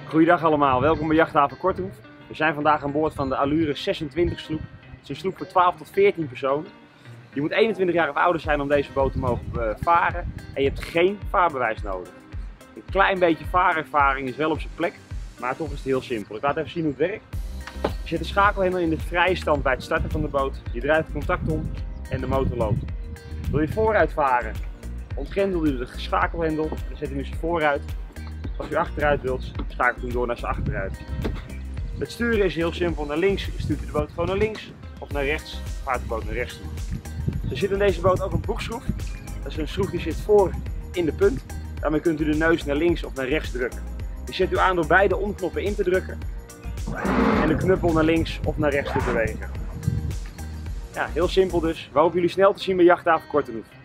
Goeiedag allemaal, welkom bij Jachthaven Kortenhoef. We zijn vandaag aan boord van de Allure 26 sloep. Het is een sloep voor 12 tot 14 personen. Je moet 21 jaar of ouder zijn om deze boot te mogen varen en je hebt geen vaarbewijs nodig. Een klein beetje vaarervaring is wel op zijn plek, maar toch is het heel simpel. Ik laat even zien hoe het werkt. Je zet de schakelhendel in de vrije stand bij het starten van de boot. Je draait het contact om en de motor loopt. Wil je vooruit varen, ontgrendel je de schakelhendel en zet hem dus vooruit. Als u achteruit wilt, schakelt u door naar zijn achteruit. Het sturen is heel simpel. Naar links stuurt u de boot gewoon naar links of naar rechts, vaart de boot naar rechts toe. Er zit in deze boot ook een broekschroef. Dat is een schroef die zit voor in de punt. Daarmee kunt u de neus naar links of naar rechts drukken. Die zet u aan door beide omknoppen in te drukken en de knuppel naar links of naar rechts te bewegen. Ja, heel simpel dus. We hopen jullie snel te zien bij Jachthaven Kortenhoef.